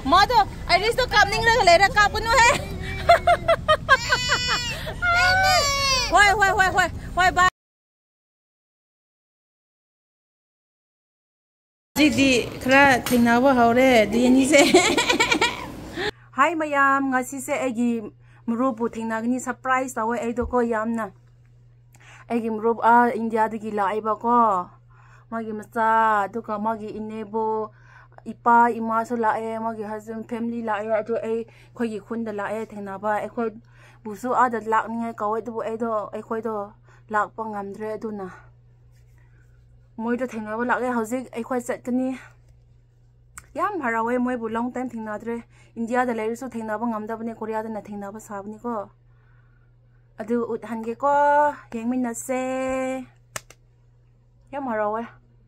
뭐도 아이리스도 깜닝을 레라 까부노 해. 호이 바. 지디 그라 팅나와 하오래 디니세. 하이 마얌 ngasi세 애기 무로부 팅나그니 서프라이즈 타we 에이도코 얌나. 애기 무로부 인디아드기 라이바코 마기 마사 두가 마기 이네보 이빠 이마서 라에 마기 하즈m 패밀리 라에 아주 에 거기 쿤다 라에 땡나바 에코 무수 아다 락닝에 가와도 에도 에코도 락pa ngamdre aduna moido thengnaba lage hojik ekhoi chatni yam harawe moi bu long time thingnadre india da leirisu thengnaba ngamdabne korea da na thengnaba sabni ko adu uthange ko yengmin na se yam harawe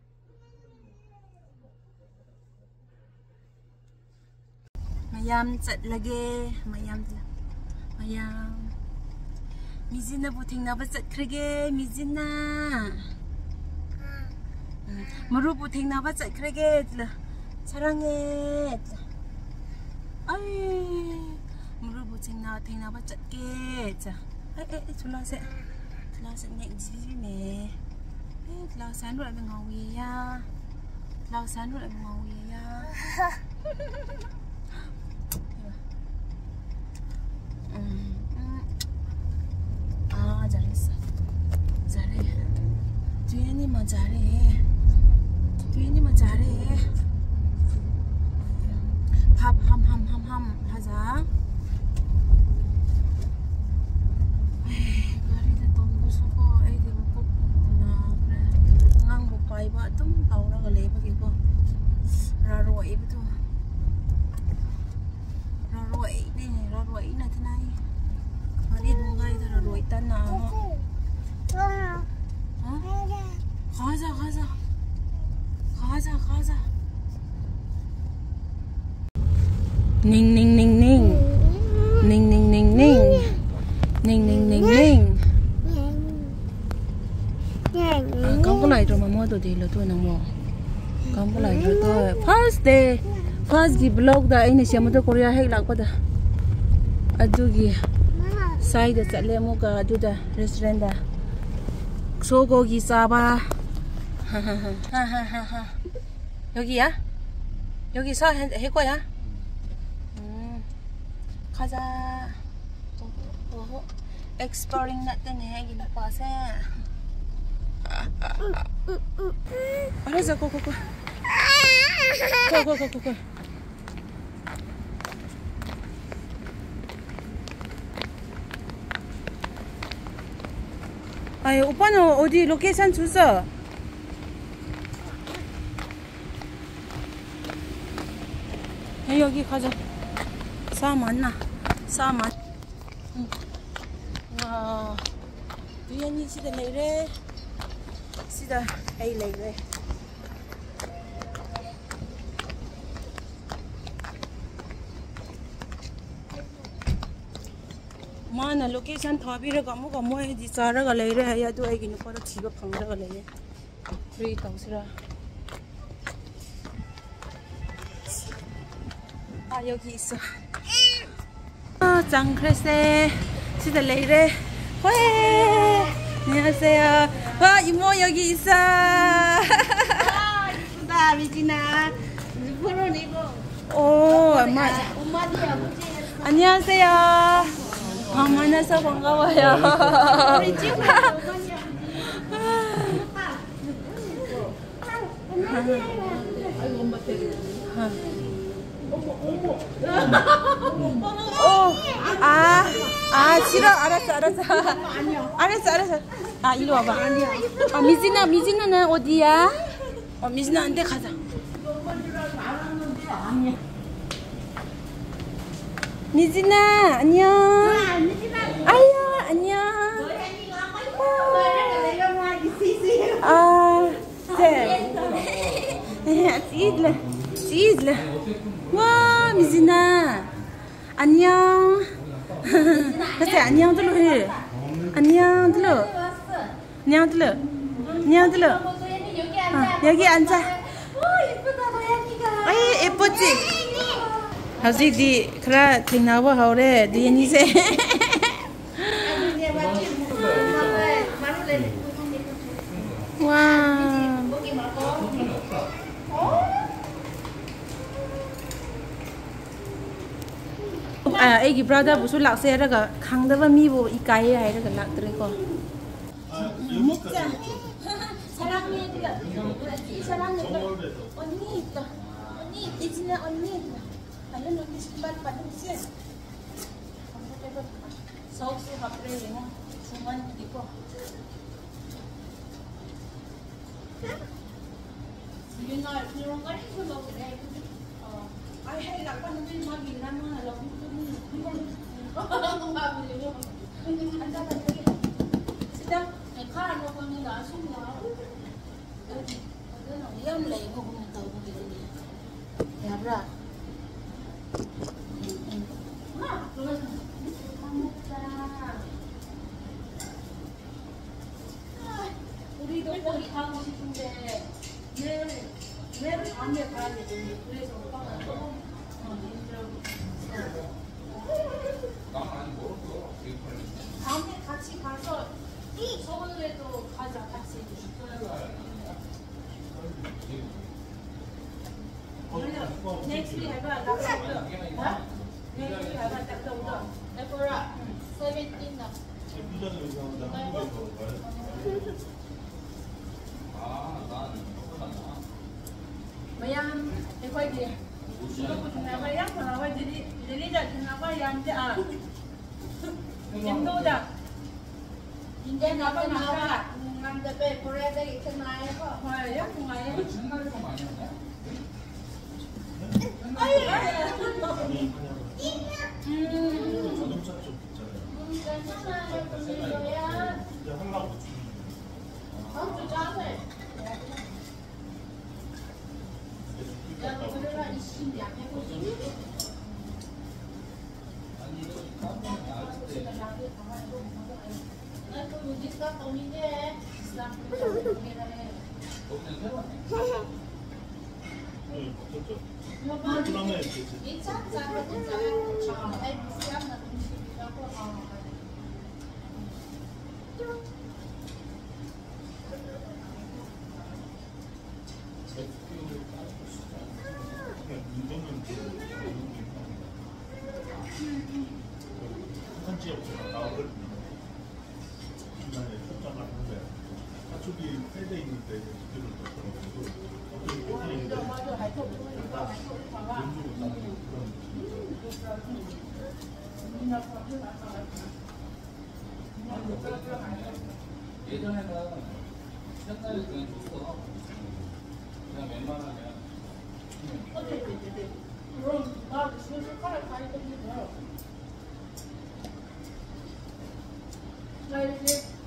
mayam chatlage mayam 미진아 부팅나바 짝크게 미진아 머루 부팅나바 짝크게 사랑해 아이 머루 부팅나바 짝게 자 에에 줄라세 넥지네 라산으로 하면 ngaw이야 라산으로 하면 ngaw이야 잘했어. 잘해. 뒤에니만 잘해. 뒤에니만 잘해. 함 하자. 가리도 너무 수고 애들 못 뽑구나. 그래. ngang một bài vợ tấm tàu nó gọi lấy bao nhiêu ra rồi betul. Ra rồi này thế này. Đi đúng ngay thật là đuổi tân nào hả? Khó ra ninh không có lại rồi mà mua đồ gì là tôi nằm mò không có lại rồi tôi first the vlog da ini siya mo to Korea hay lang pa da adugi side chatle mo ka duda restaurant da sogo기 싸봐 여기야? 여기서 할 거야? 가자. exploring natin eh ginapasa. 알았어, go. 아이, 오빠는 어디 로케이션 줬어? 여기 가자. 사만나. 와, 두연이 시대 내래. 시다 에이 내래. माना लोकेशन थाबीरगा मुगा मोयदि चारगा लेरे है या दो आइगी नुपरा थिबा फंगरगा लेये फ्री तौसरा 아 여기 있어. 짱크레세 진짜 레이래. 안녕하세요. 와 이모 여기 있어. 이쁘다 미진아. 프로 이거. 오 엄마. 엄마도 아버지. 안녕하세요. 만나서 반가워요. 우리 찍고 싫어. 알았어. 아, 일로 와봐. 아, 미진아는 어디야? 미진아한테 가자. 미진아, 안녕. 아야, 안녕. 찌질래. 와, 미진아. 안녕. 그래, 안녕 들어 해. 안녕 들어. 여기 앉아. 오, 예쁘다, 고양이가. 아이, 예쁘지? hꯧꯖꯤꯛꯇꯤ ꯈꯔ ꯊꯦꯡꯅꯕ ꯍꯧꯔꯦ ꯗꯤꯌꯥꯅꯤꯁꯦ 와. 애기 브라더부수 락세라가 강다바 미보 이까이 하이라가 락드리고. 먹자. 사랑해 네가 사랑해 언니 있다 언니 이진아 언니 나는 언니 신발 받으시 소스 하프레이나 주만 입고 이날 그런 거 해서 먹으래 아이 해 나빠는데 막 일하면 하려고 앉아봐 여기 시작 카라 먹으면 나 숨나 Yang lain kau punya tahu begini. Ya bra. 우리도 거기 가고 싶은데 내일 밤에 가야 되더니 그래서 오빠가 다음에 같이 가서 서울에도 가자 같이. Next week have a next week have a doctor. Therefore, 17 now. Mayam, if I did, Mayam, I did it at Nava Yam. You can do that. In the Nava Nava, I'm the paper that it's a knife. 자동차 쪽 있잖아요. 이제 하려고 가축이 폐대 있는데 집들을 떴더라고요. 어떤 폐대인데 돈 주고 사는 그런 예전에는 옛날에 그냥 줬어. 그냥 웬만하면. 그럼 나 지금 손가락 가야 되는데. 나 이제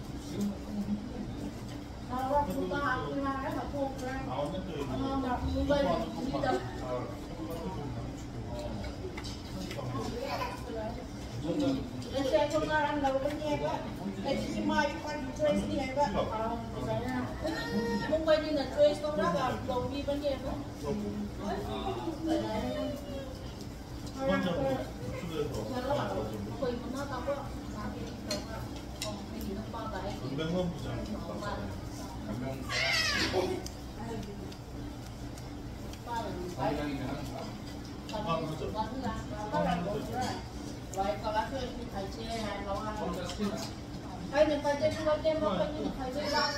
나와 누가 아프나 해서 꼭 그래. 나오면 또 여기 나 누가 이다. Saya sekarang dah punya apa? Saya cuma ikut choice ni apa? Mungkin ni nak choice tu berapa? Kau beli punya apa? Kau mana tahu? 건강원 부장 사장이면 하는 거. Vậy còn bác ơi, phải chia hai lâu hai. 혼자 시키나? Hay mình phải chia cho em một cái nhưng phải chia ra.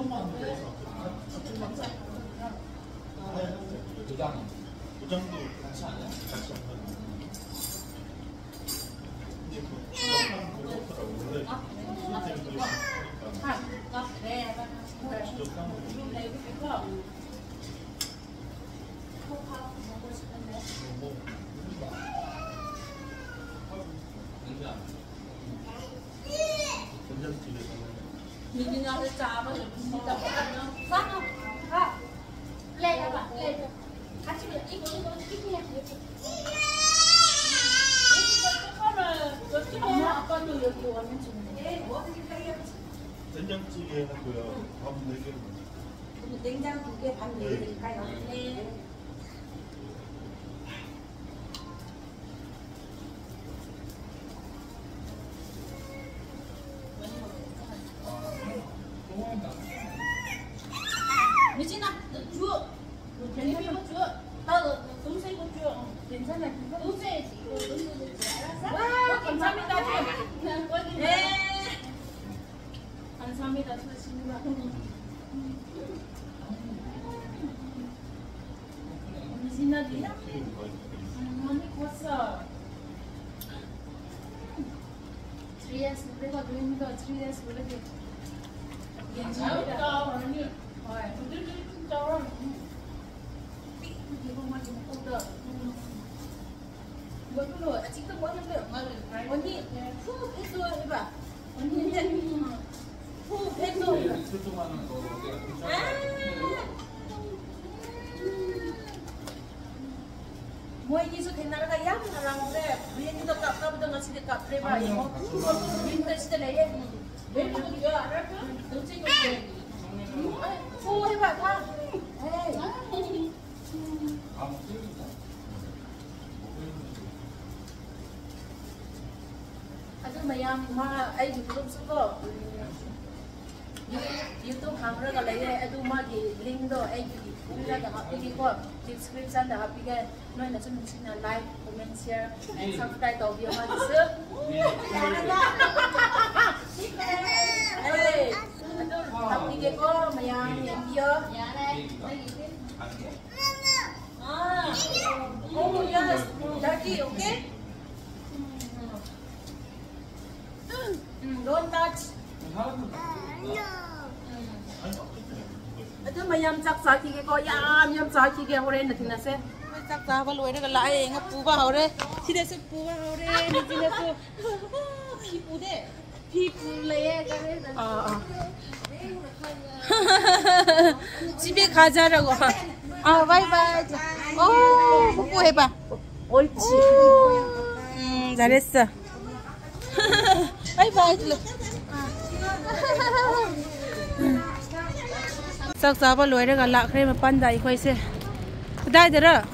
부장. 부장도 같이 아니야? 같이 안 가는 근데 그 부장은 그렇더라고. 원래 선생님도 있으니까 Cắt rẻ bạn. 직접 따는 거. Lúc này cái có. Không không, không có sự đấy. 뭐 된장찌개에다가 Nhìn nhau sẽ trà bao giờ mình tập ăn không? Phát không? Không. Lên các bạn, lên. Ăn chỉ được ít nhẹ. 엄마 아빠도 여기 오면 좋네. 된장찌개 하고요. 밥 4개로 냉장 2개 반 넣어드릴까요? 네. 괜찮아. 노세지. 이거 노세지. 와, 감사합니다. 네. 감사합니다. 수고하십니다. 신나지? 언니 컸어. 3S 내가 누군가 3S 그렇게. 잘했다. 언니. 진짜. 이거만 좀 꽂아. 뭐 별로 아직도 뭐 하는데 언니 후 해줘 해봐. 언니 이제 후 해줘. 출동하는 거 뭐 이기서 된나라가 양나라는데 우리도 깝깝하던 거 진짜 깝해봐 이거. 우리도 진짜 내게 왜 그러지 알아? 너 지금 후 해봐 다. 에이. 아주 마야 아이 유튜브 쓰고 유튜브 하면서 lấy 아주 마기 링도 아이 우리가 합의고 디스크립션에 합의게 너희는 좀 신나 라이크, 코멘트, 쉐어, subscribe 더비어 마디스. 에이 아주 합의게고 마야 연비어. 아, oh yes, daddy, okay? Don't touch. Ito mayam chắc sa kige ko yam sa kige hore na tinase. Chắc sa ba loi ra lại nga pu ba hore. Side se pu ba hore ni side se phi pu de. Phi pu le ka re. 집에 가자라고. 아, 바이바이. 오, 뽀뽀해봐. 옳지. 잘했어. 바이바이. 싹 잡아 놓으려가 라크레마 판다 이거이세. 그다이들아.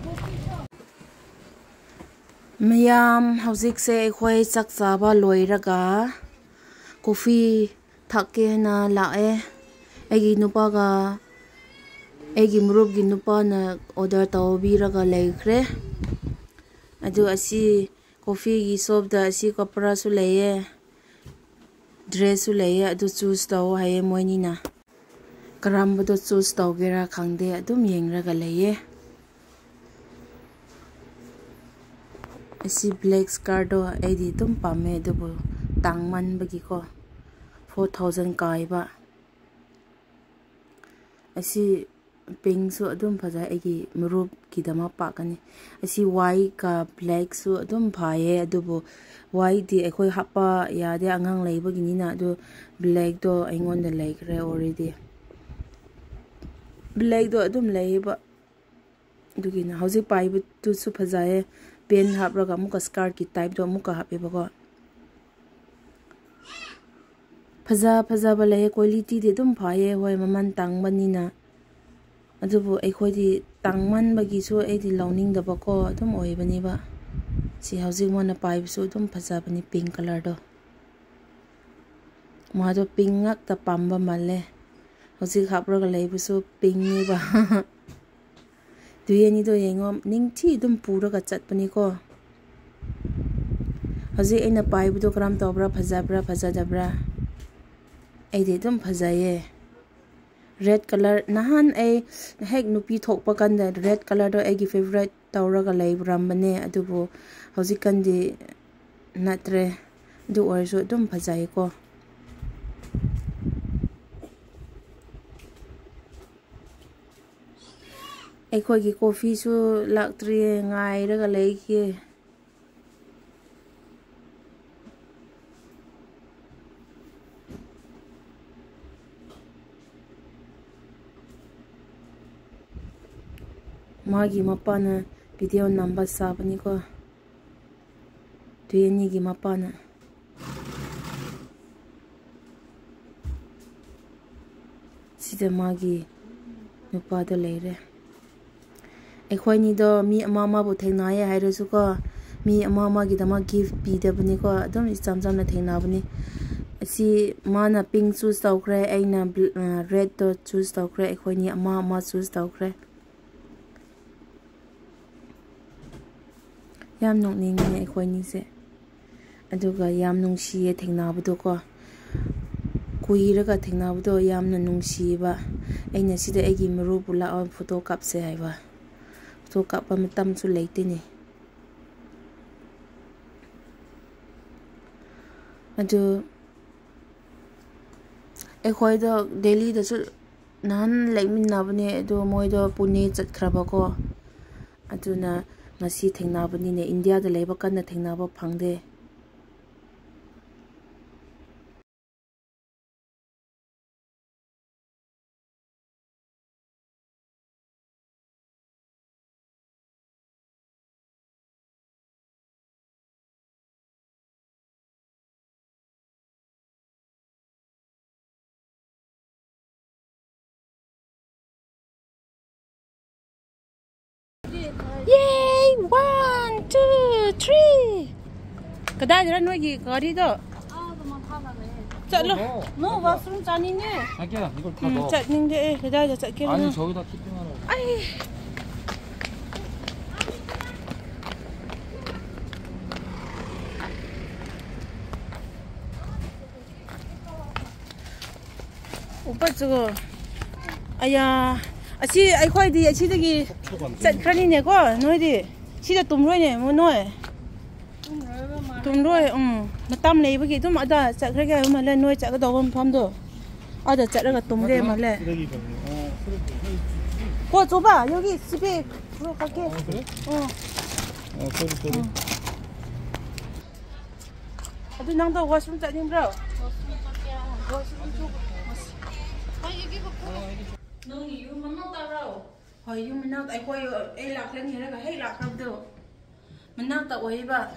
미얌 하우직세 이거이 싹 잡아 놓으려가 커피 탁게나 라에 애기 누빠가 애기 무릎기 누빠나 오더 tawbiraga leikre adu asi coffee gi shop da asi kapra su leye dress su leye adu choose taw haye moini na karam do choose taw gera khangde adum yengraga leye asi black skirt do edi tum pame du tangman bagi ko 4000 kai ba asi pink su adum phaja egi murup ki dama pakani asi white ka black su adum phaye adubu white di ekoi hapa ya de angang leiba gini na adu black do aingon de like re already black do adum leiba dugina hauji pai bu tu su phaja pen hap ra ga muka skirt ki type do muka hape ba ko phaja ba le quality de dum phaye hoi maman tang banina adubu ekhodi tangman bagi so edi launing da bako dum oi bani ba si housing one pai so dum phaja bani pink color do ma do pink ngak ta pamba male hosi khapro ga leibu so pink ni ba duye ni do yengom ning thi dum pura ga chat bani ko hosi ena pai bu do kram to bra phaja dabra edi dum phajaye red color nahan ai hek nupi thokpa kan da red color do egi favorite tawraga leibram bane adubu hojikan di natre du orso dum phajai ko ekhoi gi coffee su laktri ngai raga leiki magi mapana video number sabani ko tuyeni gi mapana sida magi nupa da leire ekhoi ni do mi mama bu thengna ya haire su ko mi mama gi dama gift pi da bani ko adum isam na thengna bani si mana pink choose tawkre aina red do choose tawkre ekhoi ni mama choose tawkre ꯌꯥꯝ ꯅꯣꯛꯅꯤꯡꯉꯦ ꯑꯩꯈꯣꯏꯅꯤꯁꯦ ꯑꯗꯨꯒ ꯌꯥꯝ ꯅꯨꯡꯁꯤꯌꯦ ꯊꯦꯡꯅꯕꯗꯣꯀꯣ ꯀꯨꯏꯔꯒ ꯊꯦꯡꯅꯕꯗꯣ ꯌꯥꯝꯅ ꯅꯨꯡꯁꯤꯌꯦꯕ ꯑꯩꯅ ꯁꯤꯗ ꯑꯩꯒꯤ ꯃꯔꯨꯞꯄꯨ ꯂꯥꯛꯑꯣ ꯐꯣꯇꯣ ꯀꯥꯞꯁꯦ ꯍꯥꯏꯕ ꯐꯣꯇꯣ ꯀꯥꯞꯄ ꯃꯇꯝꯁꯨ ꯂꯩꯇꯦꯅꯦ ꯑꯗꯨ ꯑꯩꯈꯣꯏꯗꯣ ꯗꯦꯜꯂꯤꯗꯁꯨ ꯅꯍꯥꯟ ꯂꯩꯃꯤꯟꯅꯕꯅꯦ ꯑꯗꯣ ꯃꯣꯏꯗꯣ ꯄꯨꯅꯦ ꯆꯠꯈ꯭ꯔꯕꯀꯣ ꯑꯗꯨꯅ ꯉꯁꯤ ꯊꯦꯡꯅꯕꯅꯤꯅꯦ ꯏꯟꯗꯤꯌꯥꯗ ꯂꯩꯕ ꯀꯟꯅ ꯊꯦꯡꯅꯕ ꯐꯪꯗꯦ Yay! 1, 2, 3. 그다음에 너희 거리도. 짤로. 너 와스룸 짜니네. 자기야 이걸 다 넣어. 짰는데 그다음에 짤게. 아니 저기다 키핑하라고. 아이. 오빠 저거. 아야. 아시 아이코이디 시득이 짠크라니네고 너희디 시다 tumroi네 뭐 너희 tumroi matam leibagi dum ada chakrage mala noi chaka dawam phamdo ada charaga tumre mala 거 줘봐 여기 집에 들어갈게 그래? 그래. 아주 낭도 워스룸 짜님브라 너희 유 만나다라오. 유 만나 아이고 에 락len 해라가 해 락함도 만나다 오이바.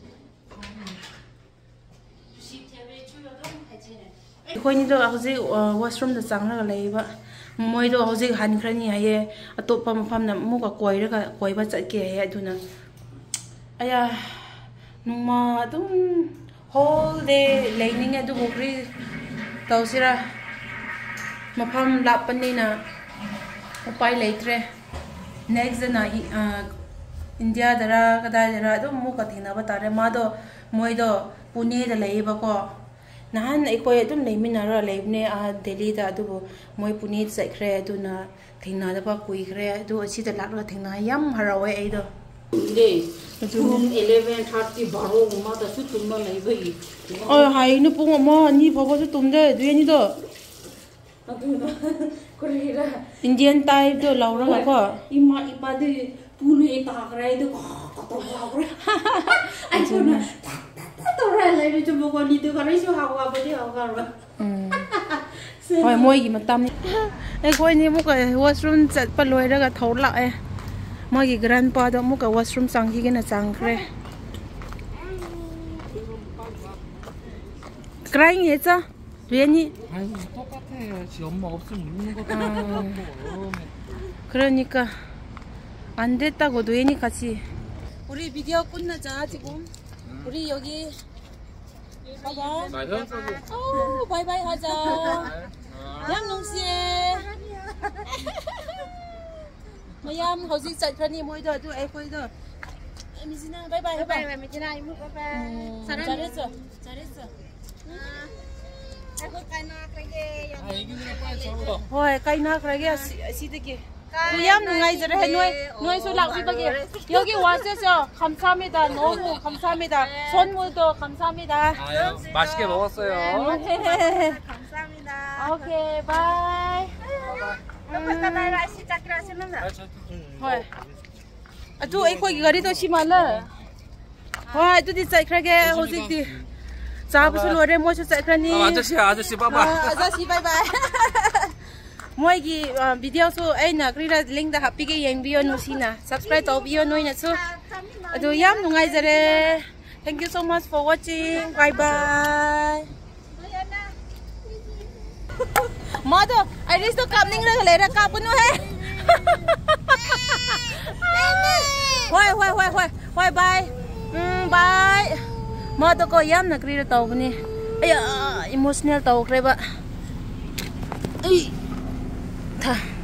ꯑꯩꯈꯣꯏꯅꯤꯗꯣ ꯍꯧꯖꯤꯛ ꯋꯥꯁꯔꯨꯝꯗ ꯆꯪꯂꯒ ꯂꯩꯕ ꯃꯣꯏꯗꯣ ꯍꯧꯖꯤꯛ ꯍꯟꯈ꯭ꯔꯅꯤ ꯍꯥꯏꯌꯦ ꯑꯇꯣꯞꯄ ꯃꯐꯝꯗ ꯑꯃꯨꯛꯀ ꯀꯣꯏꯕ ꯆꯠꯀꯦ ꯍꯥꯏꯌꯦ ꯑꯗꯨꯅ ꯑꯌꯥ ꯅꯣꯡꯃ ꯑꯗꯨꯝ ꯍꯣꯜ ꯗꯦ ꯂꯩꯅꯤꯡꯉꯦ ꯑꯗꯨꯕꯨ ꯀꯔꯤ ꯇꯧꯁꯤꯔꯥ ꯃꯐꯝ ꯂꯥꯞꯄꯅꯤꯅ ꯎꯄꯥꯏ ꯂꯩꯇ꯭ꯔꯦ ꯅꯦꯛꯁꯇꯅ ꯏꯟꯗꯤꯌꯥꯗꯔ ꯀꯗꯥꯏꯗꯔ ꯑꯗꯨꯝ ꯑꯃꯨꯛꯀ ꯊꯦꯡꯅꯕ ꯇꯥꯔꯦ ꯃꯥꯗꯣ ꯃꯣꯏꯗꯣ ꯄꯨꯅꯦꯗ ꯂꯩꯌꯦꯕꯀꯣ ꯅꯍꯥꯟ ꯑꯩꯈꯣꯏ ꯑꯗꯨꯝ ꯂꯩꯃꯤꯟꯅꯔꯒ ꯂꯩꯕꯅꯦ ꯗꯦꯜꯂꯤꯗ ꯑꯗꯨꯕꯨ ꯃꯣꯏ ꯄꯨꯅꯦꯗ ꯆꯠꯈ꯭ꯔꯦ ꯑꯗꯨꯅ ꯊꯦꯡꯅꯗꯕ ꯀꯨꯏꯈ꯭ꯔꯦ ꯑꯗꯨ ꯑꯁꯤꯗ ꯂꯥꯛꯂꯒ ꯊꯦꯡꯅꯩ ꯌꯥꯝ ꯍꯔꯥꯎꯋꯦ ꯑꯩꯗꯣ ꯄꯨꯡ 11:30 ꯕꯥꯔꯣꯒꯨꯝꯕꯗꯁꯨ ꯇꯨꯝꯕ ꯂꯩꯕꯒꯤ ꯍꯥꯏꯅ ꯄꯨꯡ 1, 2 ꯐꯥꯎꯕꯁꯨ ꯇꯨꯝꯗꯦ ꯑꯗꯨꯅꯤꯗꯣ ꯑꯗꯨꯅ ꯀꯔꯤꯔ ꯏꯟꯗꯤꯌꯟ ꯇꯥꯏꯞꯇꯣ ꯂꯧꯔꯒꯀꯣ ꯏꯃꯥ ꯏꯄꯥꯗꯤ ꯄꯨꯅꯦ ꯇꯥꯈ꯭ꯔꯦ ꯑꯩꯗꯣ ꯇꯧꯈ꯭ꯔꯦ ꯑꯩꯈꯣꯏꯅ ꯇꯧꯔ ꯂꯩꯔꯁꯨ ꯃꯒꯣꯟꯅꯤꯗꯨ ꯀꯔꯤꯁꯨ ꯍꯥꯎꯕꯗꯤ ꯍꯥꯎꯈ꯭ꯔꯕ ꯍꯣꯏ ꯃꯣꯏꯒꯤ ꯃꯇꯝꯅꯤ ꯑꯩꯈꯣꯏꯅꯤ ꯑꯃꯨꯛꯀ ꯋꯥꯁꯔꯨꯝ ꯆꯠꯄ ꯂꯣꯏꯔꯒ ꯊꯣꯛꯂꯛꯑꯦ ꯃꯣꯏꯒꯤ ꯒ꯭ꯔꯥꯟꯄꯥꯗꯣ ꯑꯃꯨꯛꯀ ꯋꯥꯁꯔꯨꯝ ꯆꯪꯈꯤꯒꯦꯅ ꯆꯪꯈ꯭ꯔꯦ 그라잉 했어? 류현이? 아니 똑같아. 지 엄마 없으면 웃는 것도 똑같고. 그러니까 안 됐다고 노예니 같이 우리 비디오 끝나자 지금 우리 여기 봐봐 바이바이 하자 얌농씨에 mayam hꯧꯖꯤꯛ ꯆꯠꯈ꯭ꯔꯅꯤ ꯃꯣꯏꯗꯣ ꯑꯗꯨ ꯑꯩꯈꯣꯏꯗꯣ 미진아 바이바이 바이바이 미진아 이모 바이바이 잘했어 잘했어 아이고 까이나크게 아 이기느라 빨리 접어. ꯍꯣꯏ ꯀꯥꯏꯅꯈ꯭ꯔꯒꯦ ꯑꯁꯤꯗꯒꯤ ꯌꯥꯝ ꯅꯨꯡꯉꯥꯏꯖꯔꯦ ꯅꯣꯏꯁꯨ ꯂꯥꯛꯄꯤꯕꯒꯤ 여기 와주셔서 감사합니다 너무 감사합니다 선물도 감사합니다 아유 맛있게 먹었어요. 감사합니다 오케이 바이 끝나라 시작하시면 ꯍꯣꯏ ꯑꯗꯨ ꯑꯩꯈꯣꯏꯒꯤ ꯒꯥꯔꯤꯗꯣ ꯁꯤꯃꯜꯂ ꯍꯣꯏ ꯑꯗꯨꯗꯤ ꯆꯠꯈ꯭ꯔꯒꯦ ꯍꯧꯖꯤꯛꯇꯤ ꯆꯥꯕꯁꯨ ꯂꯣꯏꯔꯦ ꯃꯣꯏꯁꯨ ꯆꯠꯈ꯭ꯔꯅꯤ 아저씨 빠빠. 아저씨 바이바이 ꯃꯣꯏꯒꯤ ꯚꯤꯗꯤꯑꯣꯁꯨ ꯑꯩꯅ ꯀꯔꯤꯔ ꯂꯤꯡꯗ ꯍꯥꯞꯄꯤꯒꯦ ꯌꯦꯡꯕꯤꯌꯣ ꯅꯨꯡꯁꯤꯅ ꯁꯕꯁꯀ꯭ꯔꯥꯏꯕ ꯇꯧꯕꯤꯌꯣ ꯅꯣꯏꯅꯁꯨ ꯑꯗꯨ ꯌꯥꯝ ꯅꯨꯡꯉꯥꯏꯖꯔꯦ thank you so much for watching bye bye ꯃꯥꯗꯣ ꯑꯥꯏꯔꯤꯁꯇꯣ ꯀꯥꯞꯅꯤꯡꯂꯒ ꯂꯩꯔ ꯀꯥꯞꯄꯅꯨꯍꯦ ꯍꯣꯏ ꯍꯣꯏ ꯍꯣꯏ ꯍꯣꯏ ꯍꯣꯏ ꯕꯥꯏ ꯕꯥꯏ ꯃꯥꯗꯣ ꯀꯣ ꯌꯥꯝꯅ ꯀꯔꯤꯔ ꯇꯧꯕꯅꯤ ꯑꯩ ꯏꯃꯣꯁꯅꯦꯜ ꯇꯧꯈ꯭ꯔꯦꯕ ꯊ